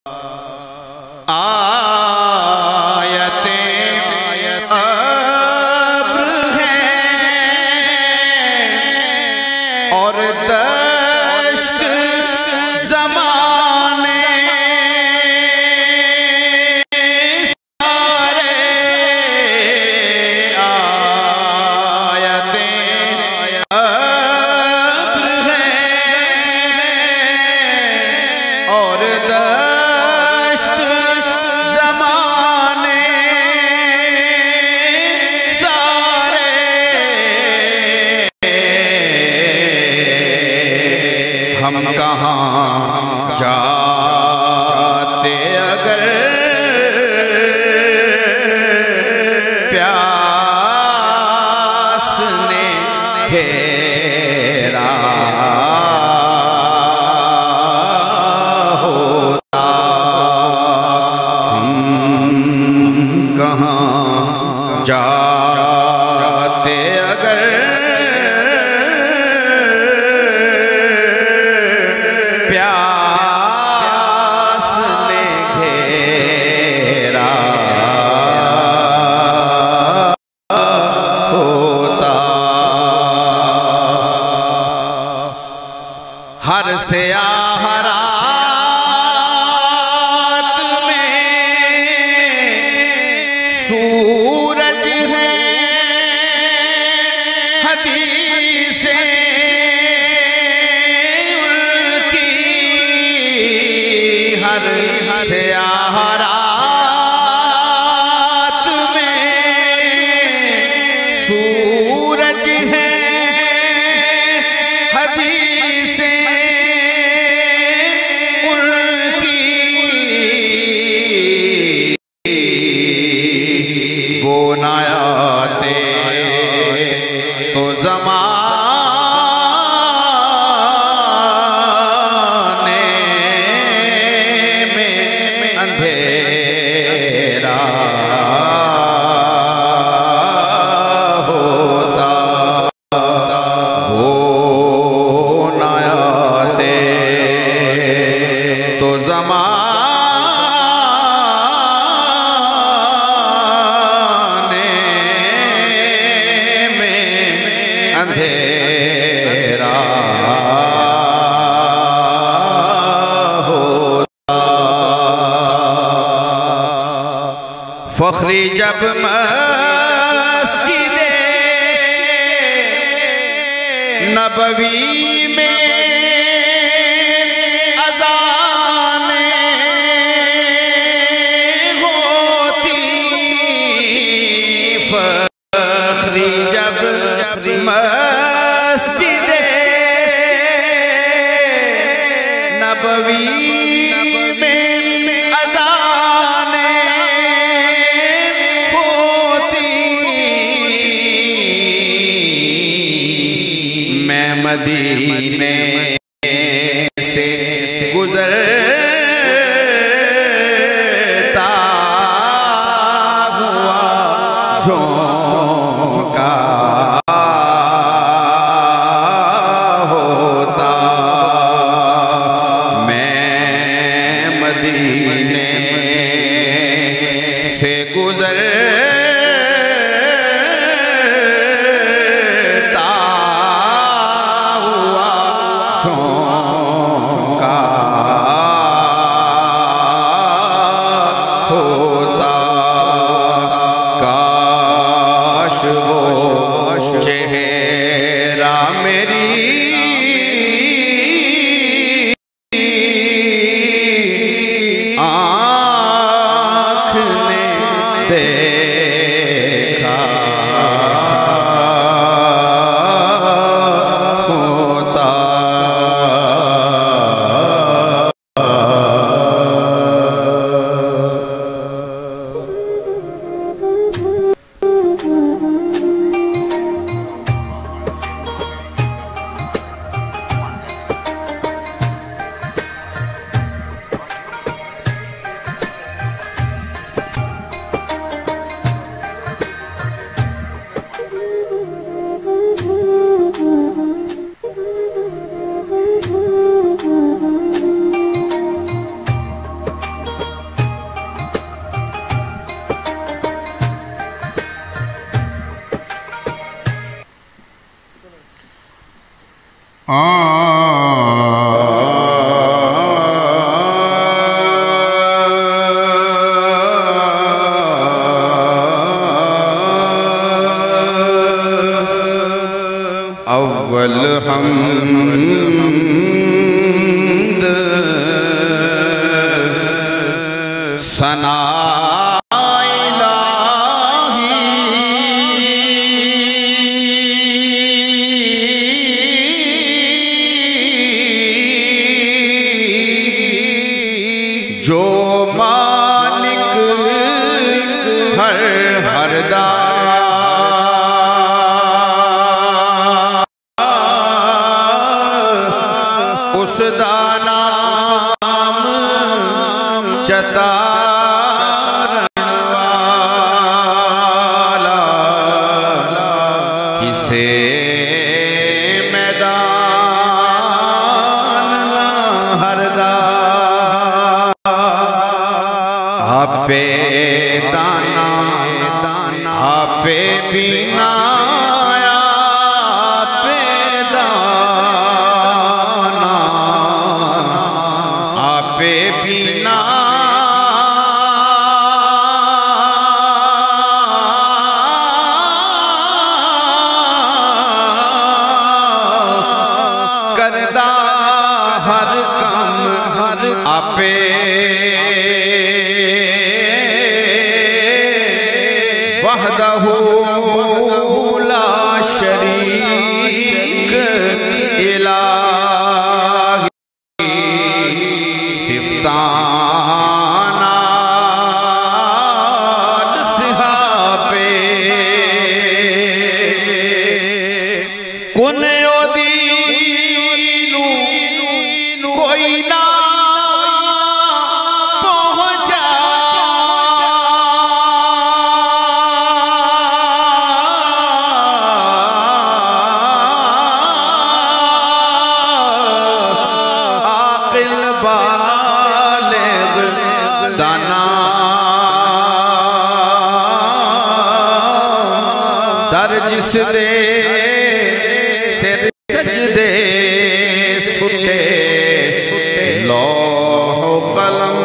हम कहाँ जाते अगर प्यास ने घेरा होता, हम कहाँ जाते अगर प्यास ने घेरा होता। हर स्याह रात में सूरज है, हदीसें हर स्याह रात में सूरज है, हदीसें उनकी वो ना आते तो अंधेरा होता, वो ना आते तो ज़माने में अंधेरा फखरी जब मस्जिदे नबवी में अज़ानें होती, फखरी जब मस्जिदे नबवी मदीने से गुजरता हुआ झोंका होता, मैं मदीने से झोंका होता। काश वो चेहरा मेरी आँख ने अव्वल हमद सना जो मालिक हर हरदा उस दा नाम चतारण वाला किसे मैदान ना हरदा आपे दाना आपे बिना आपे दाना आपे बिना करदा हर काम हर आपे वहदहु ला शरीक इलाही सिफ्तानात सिहापे कुन ओदीनु कोई ना पहुंचा दाना दर जिस दे सिर सजदे सुटे लौह कलम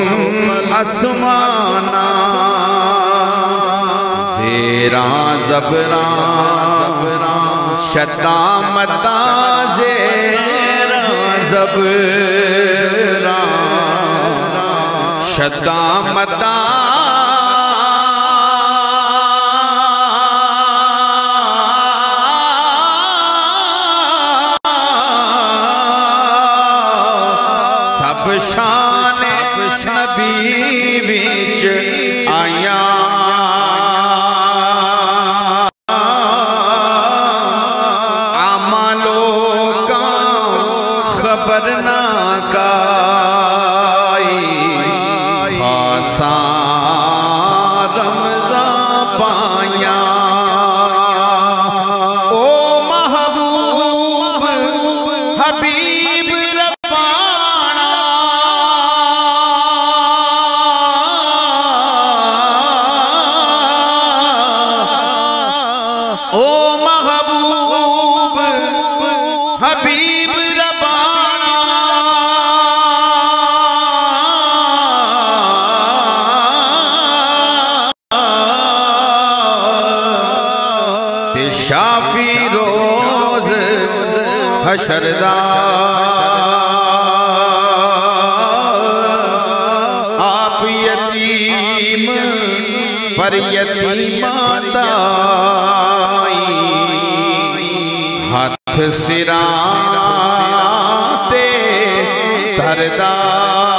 आसमाना ज़ेरा ज़बरा शता मता ज़ेरा ज़बरा शता मता सब शान नबी विच आया आमा लोकां खबर ना काई रमज़ान पाया ओ महबूब हबीब रब्बाना ओ महबूब हबीब रब्बाना शाफी रोज हशरदा आप यतीम पर यतीमाता हाथ सिरा ते धरदा